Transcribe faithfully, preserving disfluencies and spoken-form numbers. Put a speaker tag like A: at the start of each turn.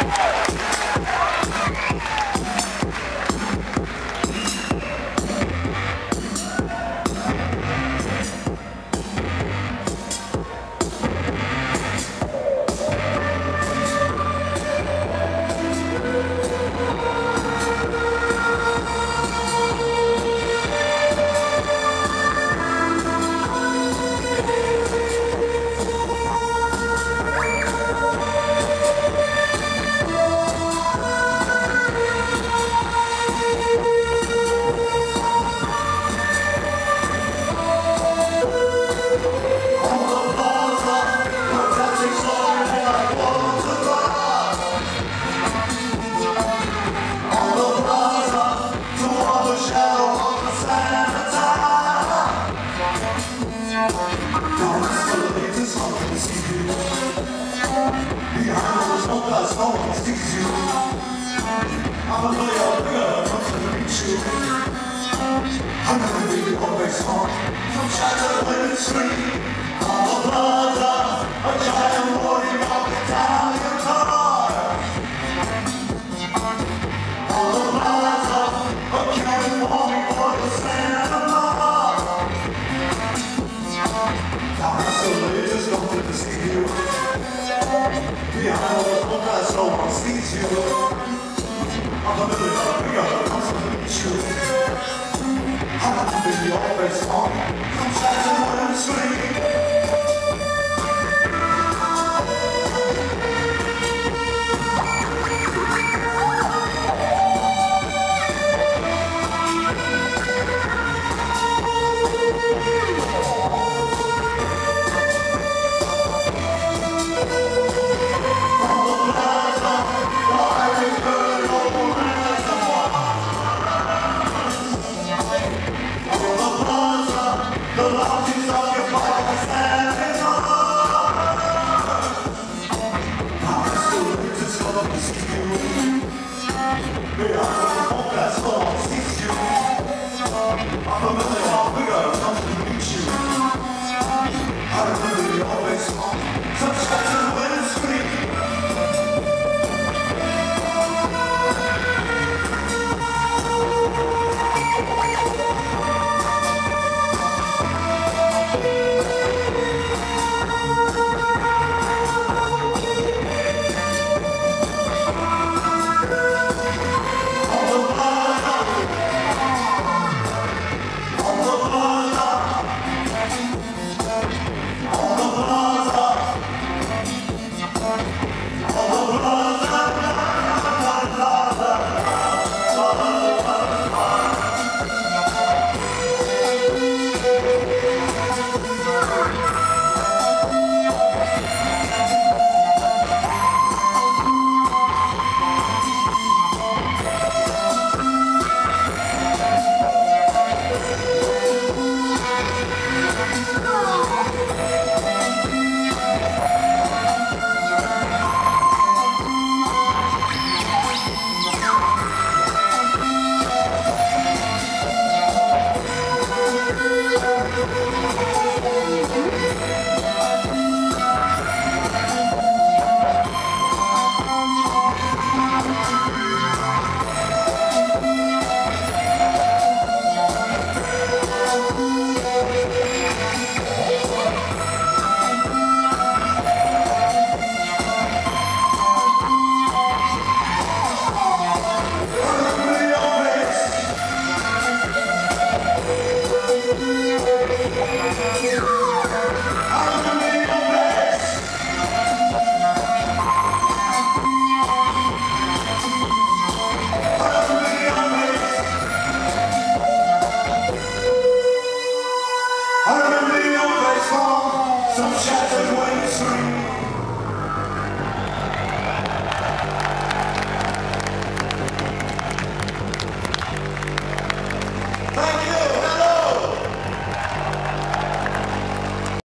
A: Cause no one sees you. I'm a loyal girl, I'm gonna reach you. I'm gonna be always on. From Chatterley Street, on the plaza, a giant rolling up Italian car. On the plaza, a carrot warming for the Santa Mara. Now I'm so late, just don't let me see you. Behind all the smoke, no one sees you.